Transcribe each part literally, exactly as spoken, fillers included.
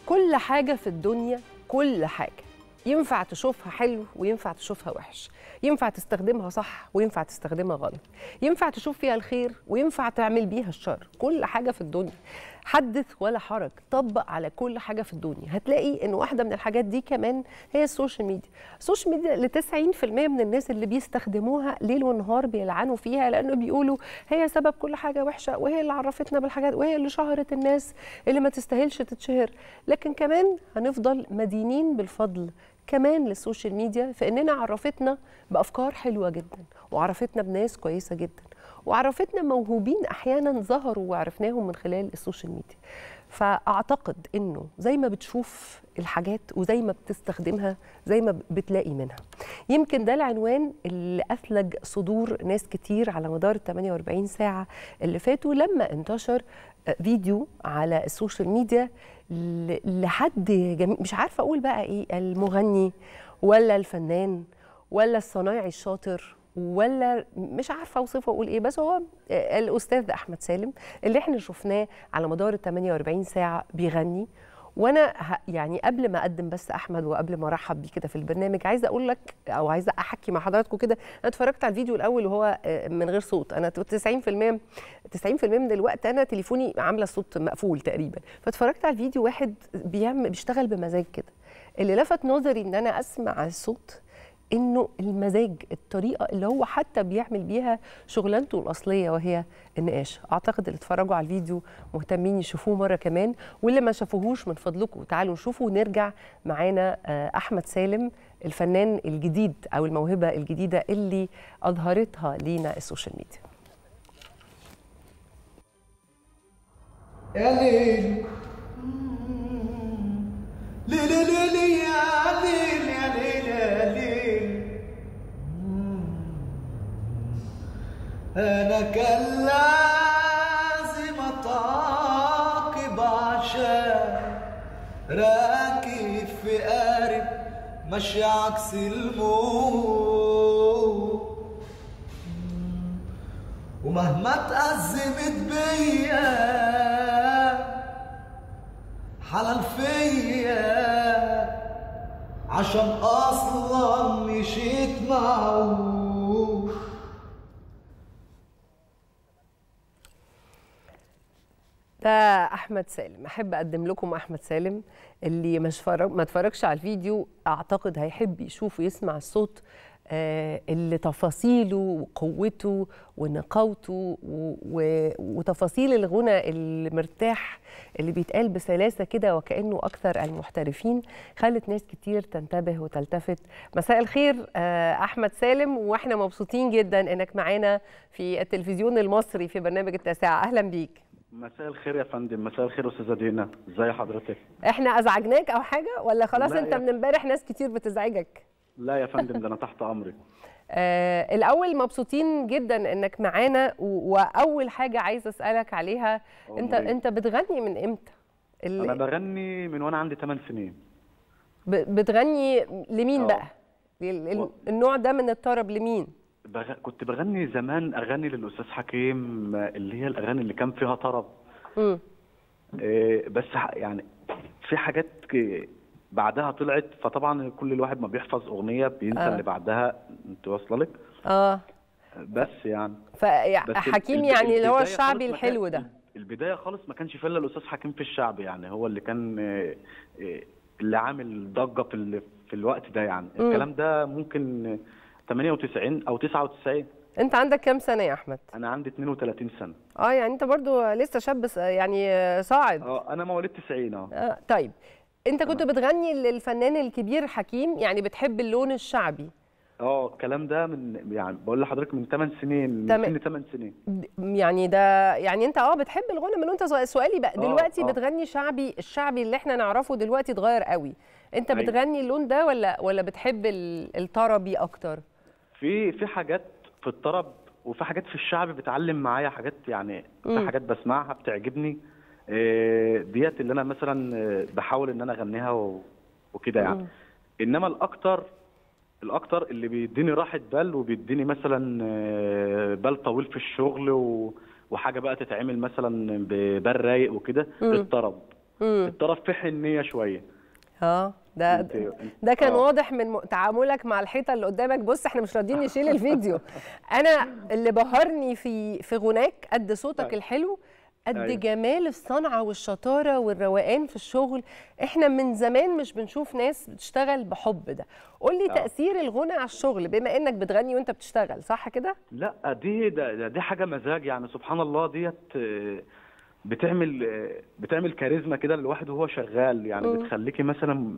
كل حاجة في الدنيا، كل حاجة ينفع تشوفها حلو وينفع تشوفها وحش، ينفع تستخدمها صح وينفع تستخدمها غلط، ينفع تشوف فيها الخير وينفع تعمل بيها الشر. كل حاجة في الدنيا حدث ولا حرج، طبق على كل حاجة في الدنيا. هتلاقي ان واحدة من الحاجات دي كمان هي السوشيال ميديا. السوشيال ميديا ل تسعين في المية من الناس اللي بيستخدموها ليل ونهار بيلعنوا فيها، لانه بيقولوا هي سبب كل حاجة وحشة، وهي اللي عرفتنا بالحاجات، وهي اللي شهرت الناس اللي ما تستاهلش تتشهر. لكن كمان هنفضل مدينين بالفضل كمان للسوشيال ميديا في اننا عرفتنا بافكار حلوه جدا، وعرفتنا بناس كويسه جدا، وعرفتنا موهوبين احيانا ظهروا وعرفناهم من خلال السوشيال ميديا. فاعتقد انه زي ما بتشوف الحاجات وزي ما بتستخدمها زي ما بتلاقي منها. يمكن ده العنوان اللي اثلج صدور ناس كتير على مدار ال ثمانية وأربعين ساعه اللي فاتوا، لما انتشر فيديو على السوشيال ميديا لحد جميل، مش عارفه اقول بقى ايه، المغني ولا الفنان ولا الصنايعي الشاطر ولا مش عارفه اوصفه اقول ايه، بس هو الاستاذ احمد سالم اللي احنا شفناه على مدار ال ثمانية وأربعين ساعه بيغني. وانا يعني قبل ما اقدم بس احمد وقبل ما ارحب بيه كده في البرنامج، عايزه اقول لك او عايزه احكي مع حضراتكم كده. انا اتفرجت على الفيديو الاول وهو من غير صوت. انا تسعين في المية تسعين في المية من الوقت انا تليفوني عامله الصوت مقفول تقريبا، فاتفرجت على الفيديو. واحد بيعمل بيشتغل بمزاج كده. اللي لفت نظري ان انا اسمع الصوت انه المزاج، الطريقه اللي هو حتى بيعمل بيها شغلانته الاصليه وهي النقاش. اعتقد اللي اتفرجوا على الفيديو مهتمين يشوفوه مره كمان، واللي ما شافوهوش من فضلكم تعالوا نشوفوا ونرجع. معانا احمد سالم الفنان الجديد او الموهبه الجديده اللي اظهرتها لينا السوشيال ميديا. يا ليل ليل ليل يا ليل يا ليل يا ليل، أنا كان لازم أتعاقب عشان راكب في قارب ماشي عكس الموت، ومهما اتأزمت بيا حلال فيا عشان اصلا مشيت معه. ده احمد سالم. احب اقدم لكم احمد سالم اللي مش فرق ما اتفرجش على الفيديو اعتقد هيحب يشوف ويسمع الصوت آه اللي تفاصيله وقوته ونقاوته وتفاصيل الغنى المرتاح اللي بيتقال بسلاسه كده وكانه اكثر المحترفين، خلت ناس كتير تنتبه وتلتفت. مساء الخير آه احمد سالم، واحنا مبسوطين جدا انك معانا في التلفزيون المصري في برنامج التاسعه. اهلا بيك. مساء الخير يا فندم. مساء الخير استاذه دينا، ازي حضرتك؟ احنا ازعجناك او حاجه ولا خلاص انت من امبارح ناس كتير بتزعجك؟ لا يا فندم، ده انا تحت امرك. آه الاول مبسوطين جدا انك معانا، واول حاجه عايزه اسالك عليها، انت انت بتغني من امتى؟ انا بغني من وانا عندي ثمان سنين. بتغني لمين بقى؟ النوع ده من الطرب لمين؟ بغ... كنت بغني زمان اغاني للاستاذ حكيم، اللي هي الاغاني اللي كان فيها طرب. امم إيه بس يعني في حاجات بعدها طلعت، فطبعا كل الواحد ما بيحفظ اغنيه بينسى آه. اللي بعدها. انت واصله لك؟ اه بس يعني فحكيم يعني اللي هو الشعبي الحلو ده. البدايه خالص ما كانش فيه الا الاستاذ حكيم في الشعب، يعني هو اللي كان اللي عامل ضجه في في الوقت ده. يعني م. الكلام ده ممكن ثمانية وتسعين او تسعة وتسعين. انت عندك كام سنه يا احمد؟ انا عندي اثنين وثلاثين سنه. اه يعني انت برضو لسه شاب يعني صاعد. اه انا مواليد تسعين. اه, آه طيب انت كنت بتغني للفنان الكبير حكيم، يعني بتحب اللون الشعبي. اه الكلام ده من يعني بقول لحضرتك من ثمان سنين، من سن ثمان سنين. يعني ده يعني انت اه بتحب الغنى من وانت صغير. سؤالي بقى دلوقتي آه. بتغني شعبي، الشعبي اللي احنا نعرفه دلوقتي اتغير قوي، انت أيوة. بتغني اللون ده ولا ولا بتحب الطربي اكتر؟ في في حاجات في الطرب وفي حاجات في الشعبي بتعلم معايا حاجات، يعني في حاجات بسمعها بتعجبني ديت اللي انا مثلا بحاول ان انا اغنيها وكده يعني. انما الاكتر الاكتر اللي بيديني راحه بال وبيديني مثلا بال طويل في الشغل وحاجه بقى تتعمل مثلا ببال رايق وكده الطرب. الطرف فيه حنيه شويه. اه ده ده كان آه. واضح من تعاملك مع الحيطه اللي قدامك. بص احنا مش راضيين نشيل الفيديو. انا اللي بهرني في في غناك قد صوتك الحلو، قد أيوة. جمال الصنعه والشطاره والروقان في الشغل. احنا من زمان مش بنشوف ناس بتشتغل بحب ده. قول لي آه. تاثير الغنى على الشغل، بما انك بتغني وانت بتشتغل، صح كده؟ لا دي ده دي حاجه مزاج يعني، سبحان الله. ديت بتعمل بتعمل كاريزما كده للواحد وهو شغال يعني. م. بتخليكي مثلا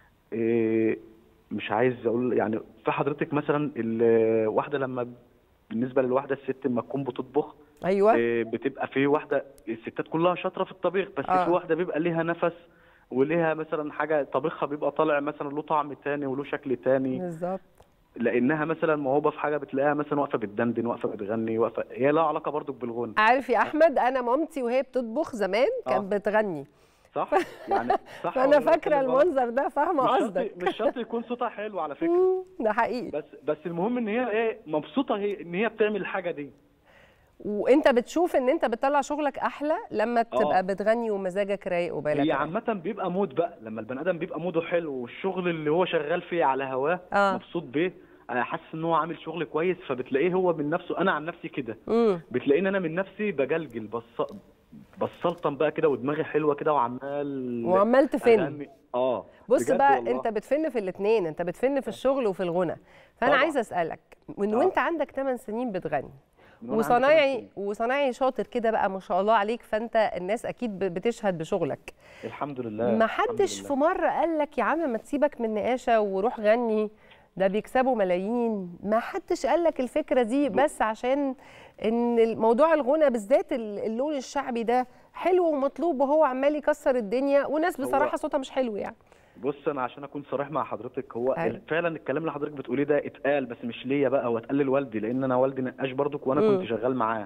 مش عايز اقول يعني، في حضرتك مثلا الواحده لما بالنسبه للواحده الست لما تكون بتطبخ، ايوه بتبقى في واحده، الستات كلها شاطره في الطبيخ، بس آه. في واحده بيبقى ليها نفس وليها مثلا حاجه طبيخها بيبقى طالع مثلا له طعم تاني وله شكل تاني بالظبط، لانها مثلا موهوبه في حاجه، بتلاقيها مثلا واقفه بتدندن، واقفه بتغني، واقفه، هي لها علاقه برضك بالغنى. عارف يا احمد، انا مامتي وهي بتطبخ زمان كانت آه. بتغني، صح يعني، صح. فانا فاكره المنظر ده، فاهمه قصدك. مش شرط يكون صوتها حلو على فكره، ده حقيقي، بس بس المهم ان هي ايه، مبسوطه هي ان هي بتعمل الحاجه دي. وانت بتشوف ان انت بتطلع شغلك احلى لما تبقى آه. بتغني ومزاجك رايق وبالك هي عامه بيبقى مود بقى، لما البني ادم بيبقى موده حلو والشغل اللي هو شغال فيه على هواه آه. مبسوط بيه، انا حاسس ان هو عامل شغل كويس، فبتلاقيه هو من نفسه. انا عن نفسي كده بتلاقيني انا من نفسي بجلجل، بص بسلطن بقى كده ودماغي حلوه كده وعمال وعمال تفن. اه بص بقى والله. انت بتفن في الاثنين، انت بتفن في الشغل وفي الغنى. فانا عايزه اسالك، من وانت عندك ثمان سنين بتغني وصنايعي وصنايعي شاطر كده بقى ما شاء الله عليك، فانت الناس اكيد بتشهد بشغلك الحمد لله. ما حدش في مره قال لك يا عم ما تسيبك من نقاشه وروح غني، ده بيكسبوا ملايين؟ ما حدش قال لك الفكره دي بس عشان ان الموضوع الغنى بالذات اللون الشعبي ده حلو ومطلوب وهو عمال يكسر الدنيا، وناس بصراحه صوتها مش حلو يعني؟ بص انا عشان اكون صريح مع حضرتك، هو أيوة. فعلا الكلام اللي حضرتك بتقوليه ده اتقال، بس مش ليا بقى، هو اتقال لوالدي، لان انا والدي نقاش برضك وانا م. كنت شغال معاه.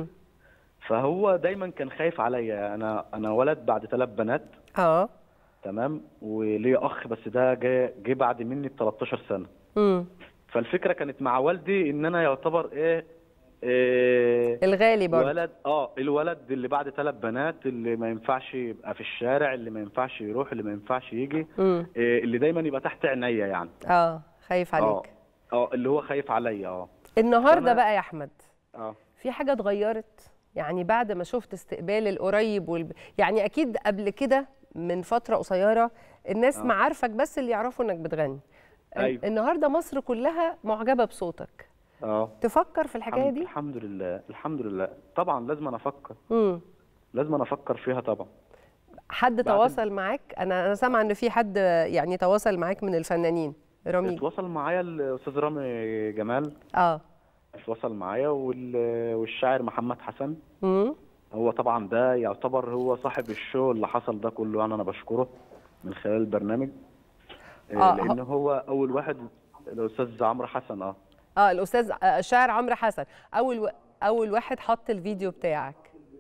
فهو دايما كان خايف عليا. انا انا ولد بعد ثلاث بنات اه تمام، وليا اخ بس ده جه جه بعد مني ب تلتاشر سنه. امم فالفكره كانت مع والدي ان انا يعتبر ايه, إيه الغالي برضه، ولد اه الولد اللي بعد ثلاث بنات، اللي ما ينفعش يبقى في الشارع، اللي ما ينفعش يروح، اللي ما ينفعش يجي، إيه اللي دايما يبقى تحت عينيا يعني. اه خايف عليك. اه اه اللي هو خايف عليا. اه النهارده بقى يا احمد اه في حاجه اتغيرت يعني بعد ما شفت استقبال القريب والب... يعني اكيد قبل كده من فتره قصيره الناس آه. معارفك بس اللي يعرفوا انك بتغني. أيوة. النهارده مصر كلها معجبه بصوتك. اه تفكر في الحكايه الحمد دي؟ الحمد لله الحمد لله طبعا لازم انا افكر. امم لازم انا افكر فيها طبعا. حد تواصل معاك؟ انا انا سامعه ان في حد يعني تواصل معاك من الفنانين. رامي اتواصل معايا الاستاذ رامي جمال. اه اتواصل معايا والشاعر محمد حسن. امم هو طبعا ده يعتبر هو صاحب الشو اللي حصل ده كله يعني، انا بشكره من خلال البرنامج. آه لان هو اول واحد، الاستاذ عمرو حسن. اه اه الاستاذ الشاعر عمرو حسن اول و... اول واحد حط الفيديو بتاعك.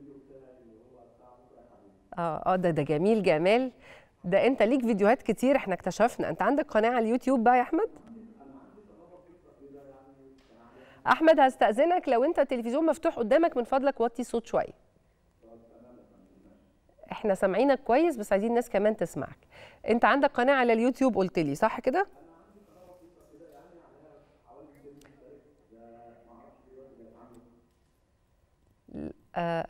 اه اه ده ده جميل جمال. ده انت ليك فيديوهات كتير، احنا اكتشفنا انت عندك قناه على اليوتيوب بقى يا احمد. احمد هستأذنك لو انت التلفزيون مفتوح قدامك من فضلك وطي الصوت شويه. احنا سامعينك كويس بس عايزين الناس كمان تسمعك. انت عندك قناه على اليوتيوب قلت لي، صح كده؟ آه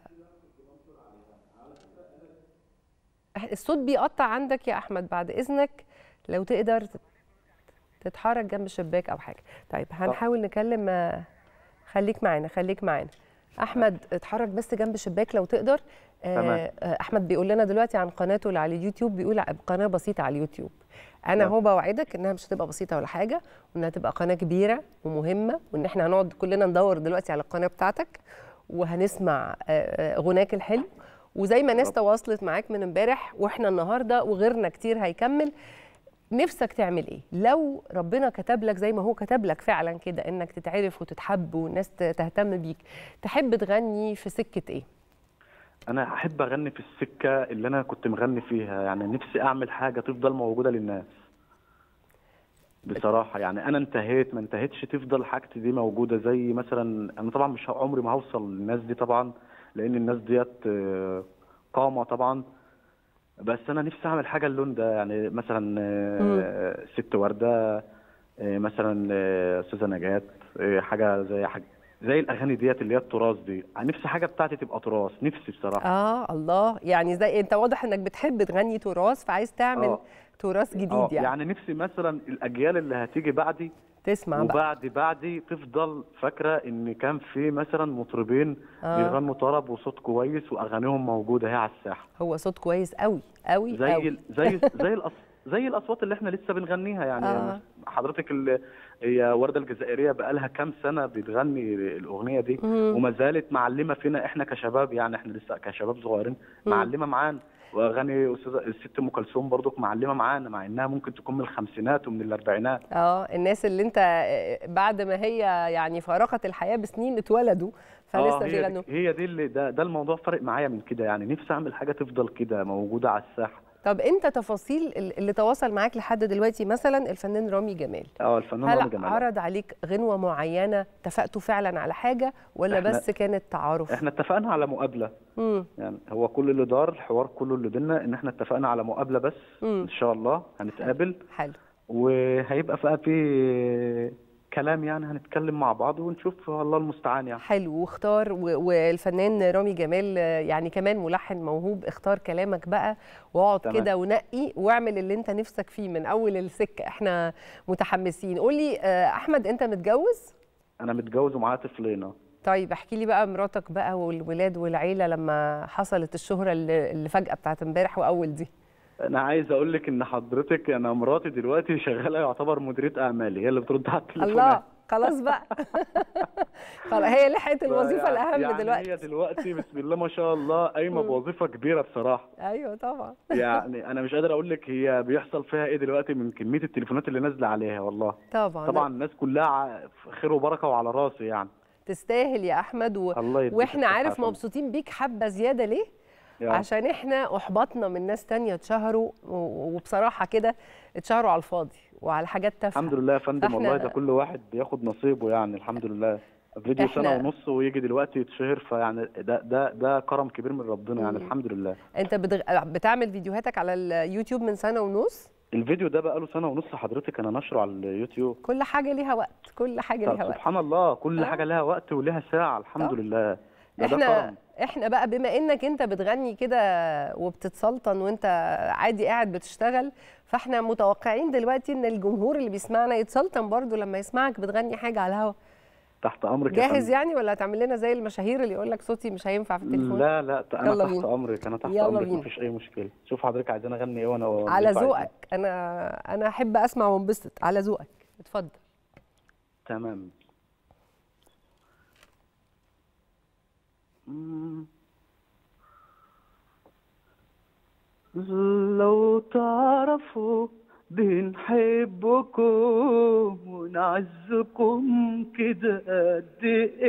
الصوت بيقطع عندك يا احمد، بعد اذنك لو تقدر تتحرك جنب الشباك او حاجه. طيب هنحاول نكلم، خليك معانا خليك معانا احمد، اتحرك بس جنب الشباك لو تقدر. آه احمد بيقول لنا دلوقتي عن قناته اللي على اليوتيوب، بيقول قناه بسيطه على اليوتيوب. انا هو بوعدك انها مش هتبقى بسيطه ولا حاجه، وانها تبقى قناه كبيره ومهمه، وان احنا هنقعد كلنا ندور دلوقتي على القناه بتاعتك وهنسمع غناك الحلو. وزي ما ناس تواصلت معاك من امبارح واحنا النهارده وغيرنا كتير هيكمل، نفسك تعمل ايه؟ لو ربنا كتب لك زي ما هو كتب لك فعلا كده انك تتعرف وتتحب والناس تهتم بيك، تحب تغني في سكه ايه؟ انا احب اغني في السكه اللي انا كنت مغني فيها، يعني نفسي اعمل حاجه تفضل موجوده للناس بصراحه. يعني انا انتهيت ما انتهيتش، تفضل حاجتي دي موجوده. زي مثلا انا طبعا مش عمري ما هوصل للناس دي طبعا، لان الناس ديت قامه طبعا، بس انا نفسي اعمل حاجه اللون ده، يعني مثلا مم. آه، ست ورده، آه، مثلا آه، استاذه نجاة، آه، حاجه زي حاجه زي الاغاني ديت اللي هي التراث دي. نفسي حاجه بتاعتي تبقى تراث، نفسي بصراحه. اه الله، يعني زي انت واضح انك بتحب تغني تراث، فعايز تعمل اه تراث جديد اه يعني. يعني نفسي مثلا الاجيال اللي هتيجي بعدي تسمع بقى. وبعد بعدي تفضل فاكره ان كان في مثلا مطربين اه بيغنوا طرب وصوت كويس واغانيهم موجوده هي على الساحه. هو صوت كويس قوي قوي زي قوي. ال- زي زي الأص... زي الاصوات اللي احنا لسه بنغنيها، يعني مس- اه حضرتك ال... هي ورده الجزائريه بقالها كام سنه بتغني الاغنيه دي، مم. وما زالت معلمه فينا احنا كشباب، يعني احنا لسه كشباب صغيرين مم. معلمه معانا. واغاني استاذه الست ام كلثوم برضك معلمه معانا، مع انها ممكن تكون من الخمسينات ومن الاربعينات. اه الناس اللي انت آه، بعد ما هي يعني فارقت الحياة بسنين اتولدوا اه فلسه هي دي بيغنوا. هي دي اللي ده ده الموضوع فارق معايا من كده، يعني نفسي اعمل حاجه تفضل كده موجوده على الساحه. طب انت تفاصيل ال- اللي تواصل معاك لحد دلوقتي، مثلا الفنان رامي جمال، اه الفنان هل رامي جمال. عرض عليك غنوة معينة اتفقتوا فعلا على حاجة ولا احنا بس كانت تعارف؟ احنا اتفقنا على مقابله، امم يعني هو كل اللي دار الحوار كله اللي بينا ان احنا اتفقنا على مقابله بس. امم ان شاء الله حلو هنتقابل، حلو وهيبقى بقى في كلام، يعني هنتكلم مع بعض ونشوف الله المستعان يعني. حلو. واختار و- والفنان رامي جمال آه، يعني كمان ملحن موهوب، اختار كلامك بقى واقعد تمام. كده ونقي واعمل اللي انت نفسك فيه من اول السكة. احنا متحمسين. قولي آه، احمد، انت متجوز؟ انا متجوز ومعايا طفلين. طيب احكي لي بقى مراتك بقى والولاد والعيلة لما حصلت الشهرة اللي اللي فجأة بتاعت امبارح واول دي. انا عايز اقول لك ان حضرتك، انا مراتي دلوقتي شغاله يعتبر مديريه اعمالي، هي اللي بترد على التليفونات. الله، خلاص بقى. خلاص هي لحقت الوظيفة فيعني الأهم يعني دلوقتي. هي دلوقتي بسم الله ما شاء الله قايمه مم. بوظيفه كبيره بصراحه. ايوه طبعا. يعني انا مش قادر اقول لك هي بيحصل فيها ايه دلوقتي من كميه التليفونات اللي نازله عليها والله. طبعا طبعا الناس كلها ع- خير وبركه وعلى راسي يعني. تستاهل يا احمد و... الله يديك واحنا الصحه يا عارف فندم. مبسوطين بيك حبه زياده ليه؟ يا عشان احنا احبطنا من ناس تانية اتشهروا و- وبصراحه كده اتشهروا على الفاضي وعلى حاجات تافهه. الحمد لله يا فندم، والله ده فاحنا كل واحد بياخد نصيبه، يعني الحمد لله. فيديو سنه احنا ونص ويجي دلوقتي يتشهر، فيعني ده ده ده كرم كبير من ربنا، يعني مم. الحمد لله. انت بتغ... بتعمل فيديوهاتك على اليوتيوب من سنه ونص. الفيديو ده بقى له سنه ونص حضرتك، انا نشره على اليوتيوب. كل حاجه ليها وقت، كل حاجه طب ليها وقت. سبحان الله، كل اه حاجه لها وقت ولها ساعه، الحمد طب لله. ده ده احنا كرم. احنا بقى بما انك انت بتغني كده وبتتسلطن وانت عادي قاعد بتشتغل، فاحنا متوقعين دلوقتي ان الجمهور اللي بيسمعنا يتسلطن برضو لما يسمعك بتغني حاجه على الهوا. تحت امرك يا جاهز فندم. يعني ولا هتعمل لنا زي المشاهير اللي يقول لك صوتي مش هينفع في التليفون؟ لا لا انا يلا تحت بينا. امرك، انا تحت يلا امرك بينا. مفيش اي مشكله. شوف حضرتك عايزين اغني ايه وانا على اللي عايزاه. ذوقك، انا انا احب اسمع وانبسط. على ذوقك، اتفضل. تمام. مم. لو تعرفوا بنحبكم ونعزكم كده قد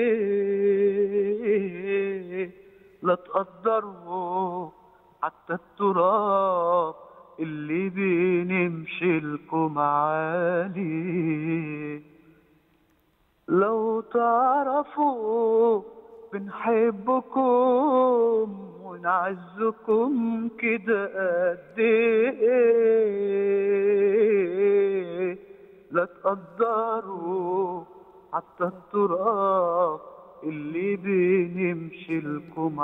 ايه، لا تقدروا حتى التراب اللي بنمشي لكم عالي. لو تعرفوا بنحبكم ونعزكم كده قد ايه، لا تقدروا حتى التراب اللي بنمشي لكم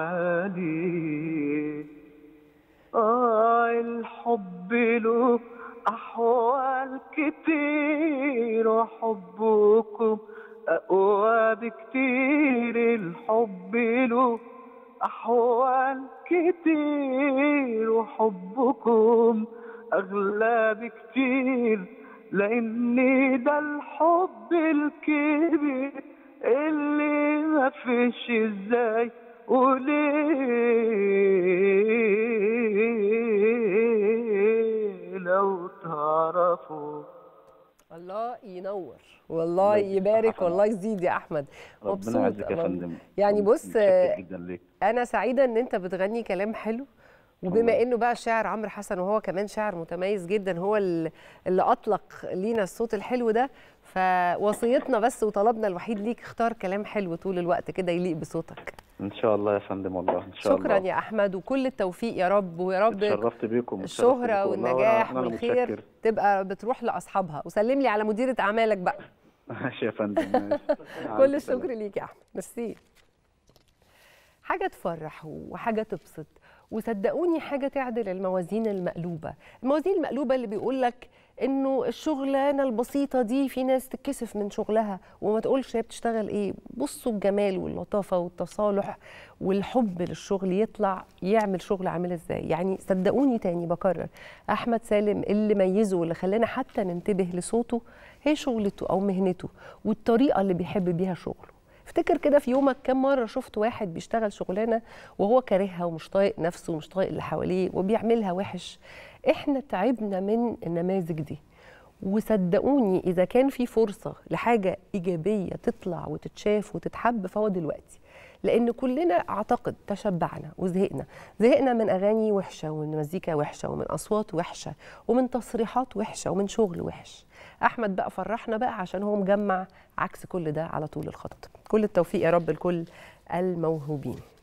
عالي. آه الحب له أحوال كتير وحبكم أقوى بكتير. الحب له أحوال كتير وحبكم أغلى بكتير، لأن ده الحب الكبير اللي مفيش ازاي وليه. لو تعرفوا. الله ينور، والله يبارك، والله يزيد يا احمد. ربنا مبسوط يعزك يا فندم. يعني. بص متشكر جدا ليك. انا سعيده ان انت بتغني كلام حلو وبما انه بقى شاعر عمرو حسن وهو كمان شاعر متميز جدا، هو اللي اطلق لينا الصوت الحلو ده، فوصيتنا بس وطلبنا الوحيد ليك اختار كلام حلو طول الوقت كده يليق بصوتك. ان شاء الله يا فندم، والله ان شاء شكرا الله. يا احمد، وكل التوفيق يا رب، ويا رب اتشرفت بيكم. الشهرة والنجاح والخير تبقى بتروح لاصحابها. وسلم لي على مديرة اعمالك بقى. ماشي يا فندم. كل الشكر ليك يا احمد. ميرسي. حاجة تفرح وحاجة تبسط، وصدقوني حاجة تعدل الموازين المقلوبة. الموازين المقلوبة اللي بيقول لك إنه الشغلانة البسيطة دي في ناس تتكسف من شغلها وما تقولش هي بتشتغل إيه. بصوا الجمال واللطافة والتصالح والحب للشغل يطلع يعمل شغل عامل إزاي. يعني صدقوني تاني بكرر، أحمد سالم اللي ميزه واللي خلانا حتى ننتبه لصوته هي شغلته أو مهنته والطريقة اللي بيحب بيها شغله. افتكر كده في يومك كم مرة شفت واحد بيشتغل شغلانة وهو كارهها ومش طايق نفسه ومش طايق اللي حواليه وبيعملها وحش. احنا تعبنا من النماذج دي، وصدقوني إذا كان في فرصة لحاجة إيجابية تطلع وتتشاف وتتحب فهو دلوقتي، لأن كلنا أعتقد تشبعنا وزهقنا. زهقنا من أغاني وحشة ومن مزيكا وحشة ومن أصوات وحشة ومن تصريحات وحشة ومن شغل وحش. أحمد بقى فرحنا بقى عشان هو مجمع عكس كل ده على طول الخط. كل التوفيق يا رب لكل الموهوبين.